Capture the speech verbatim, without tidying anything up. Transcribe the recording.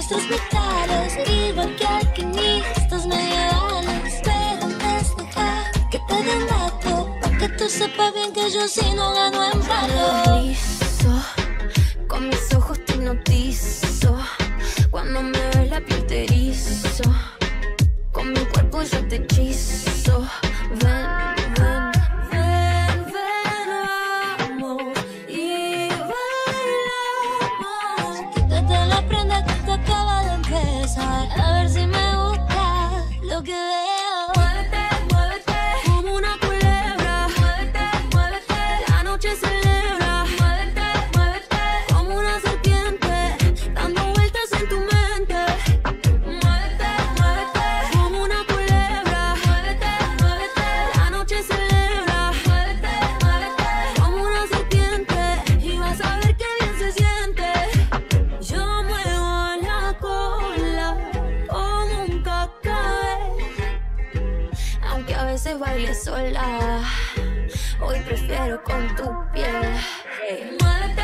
nuestras mitades, igual que alquimistas medievales. Pero antes deja que te dé un dato, pa' que tú sepas bien que yo sí no gano en palo. Liso, con mis ojos te hipnotizo, cuando me ves la piel te erizo, con mi cuerpo yo te hechizo. Ven, ven, ven, ven, vamos y bailamos. Quítate la prenda que te acaba de empezar, a ver si me gusta lo que veo. Muévete, muévete, como una culebra. Muévete, muévete, la noche celebra. Muévete, muévete, como una serpiente, dando vueltas en tu mente. Muévete, muévete, como una culebra. Muévete, muévete, la noche celebra. Muévete, muévete, como una serpiente, y vas a ver qué bien se siente. Yo muevo la cola como un cascabel, aunque a veces baile sola, hoy prefiero con tu piel. Hey. Muévete,